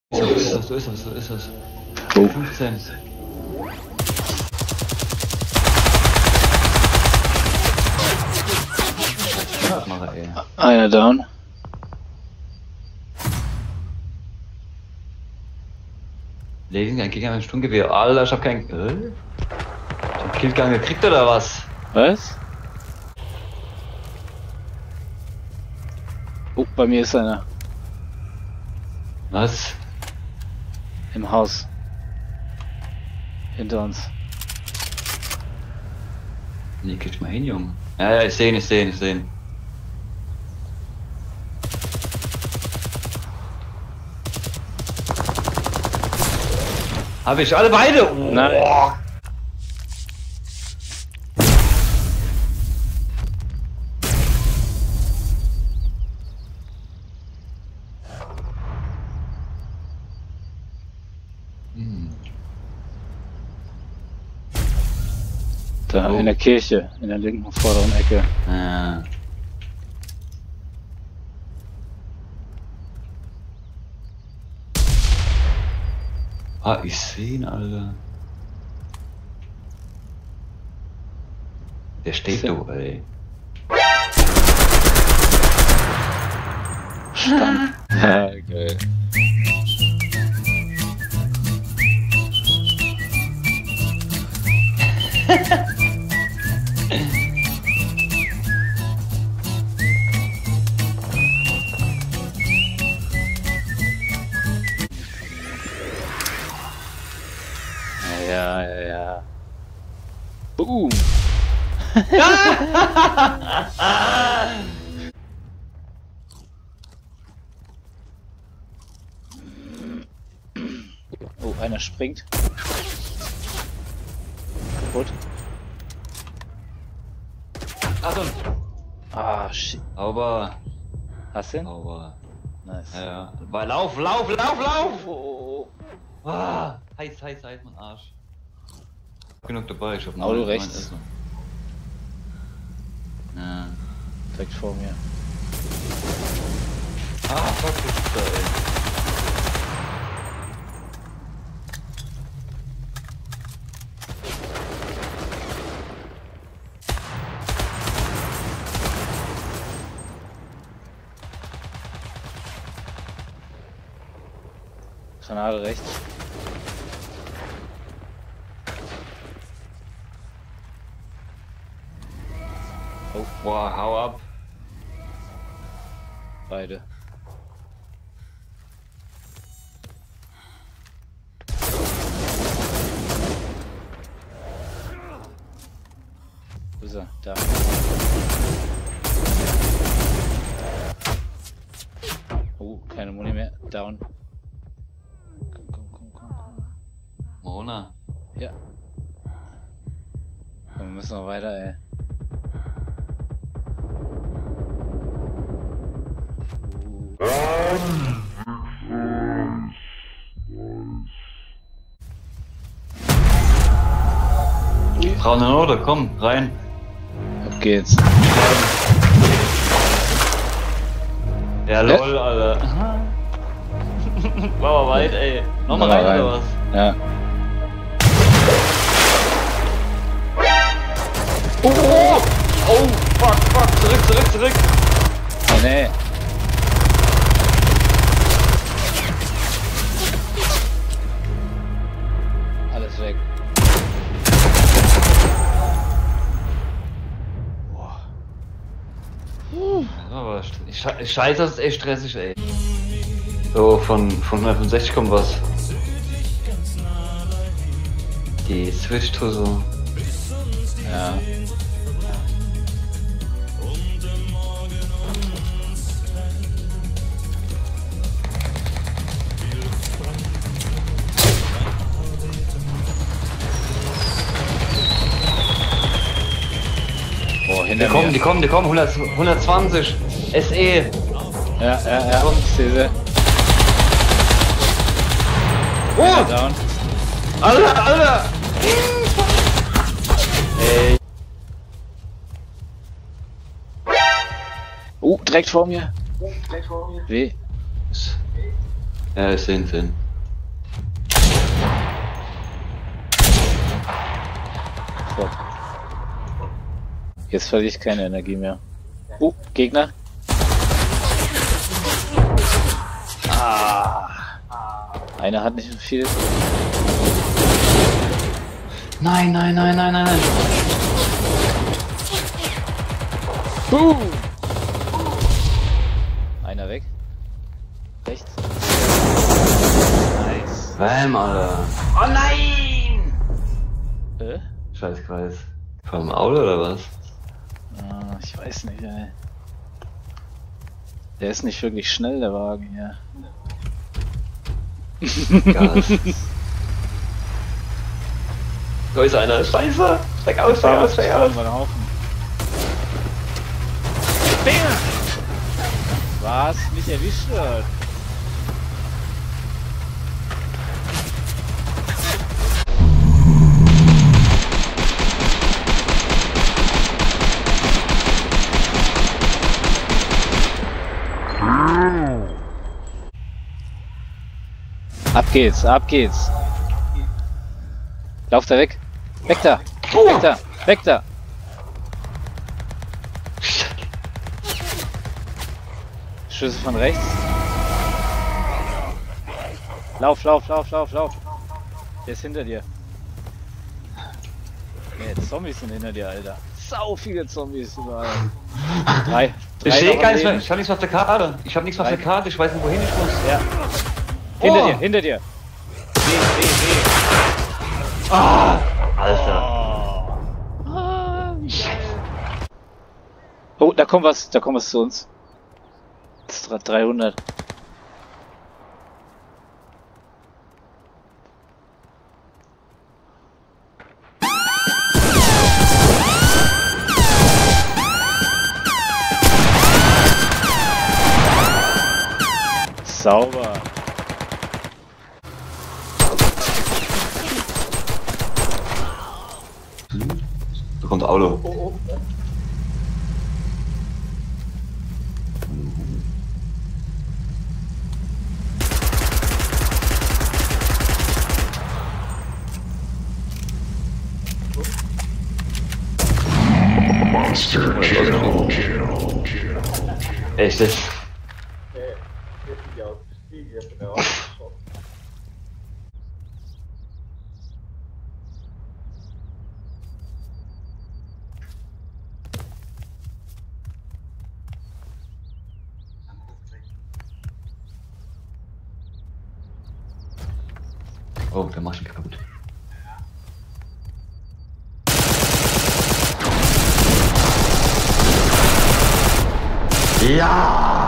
So ist das, so ist das. Oh. 15. Mache, ey. Einer down. Lesen, ein Gegner mit einem Sturmgewehr. Alter, ich hab keinen. Den Killgang gekriegt oder was? Was? Oh, bei mir ist einer. Was? Im Haus. Hinter uns. Nee, krieg mal hin, Junge. Ja, ich seh ihn. Hab ich alle beide? Oh. Nein. Da in der Kirche, in der linken vorderen Ecke. Ja. Ah, ich seh ihn, Alter. Der steht da, ey. Stand. Ja, geil. Ja. Boom. Oh, einer springt. Kaputt. Achtung! Ah, shit. Aber. Hast du ihn? Aber. Nice. Ja. Weil lauf! Oh. Ah, heiß, mein Arsch. Genug dabei, ich hab noch Auto mein rechts. Essen. Ja. Direkt vor mir. Ah, fuck, das ist da, ey. Granate rechts. Oh, boah, hau ab. Beide. Wo ist er? Da. Oh, keine Muni mehr. Down. Komm. Mona. Ja. Wir müssen noch weiter, ey. Braune Note, komm, rein. Ab geht's. Ja, lol, Alter. War aber weit, ey. Nochmal rein, oder was? Ja. Oh, fuck, zurück. Nee. Alles weg. Aber scheiße, das ist echt stressig, ey. So, von 165 kommt was. Die Switch-Tour so. Ja. Oh, hinter mir. Die kommen, 120 SE. Ja. Ich sehe sie. Oh! Down. Alter! Ey. Direkt vor mir. Weh. Ja, ich seh's hin. Fuck. Jetzt verliere ich keine Energie mehr. Gegner. Einer hat nicht viel. Nein, nein, nein, nein, nein, nein. Einer weg. Rechts. Nice. Bam, Alter. Oh nein! Äh? Scheiß Kreis. Vom Auto oder was? Ah, ich weiß nicht, ey. Der ist nicht wirklich schnell, der Wagen hier. Gas. Da ist einer. Scheiße! Steig aus, steig aus, steig aus! Was? Mich erwischt wird. Ab geht's, ab geht's. Lauf da weg. Weg da. Weg da. Weg da. Schüsse von rechts. Lauf, lauf, lauf, lauf, lauf. Der ist hinter dir. Nee, Zombies sind hinter dir, Alter. Sau viele Zombies überall. Drei. Ich sehe noch gar nichts am mehr. Ich hab nichts auf der Karte. Ich hab nichts auf der Karte. Ich weiß nicht, wohin ich muss. Ja. Hinter dir, hinter dir. Ah! Alter. Oh, da kommt was zu uns. Das ist 300. Sauber. Da kommt Auto. Monster kill. Echt jetzt? Oh, der macht ihn kaputt. Ja!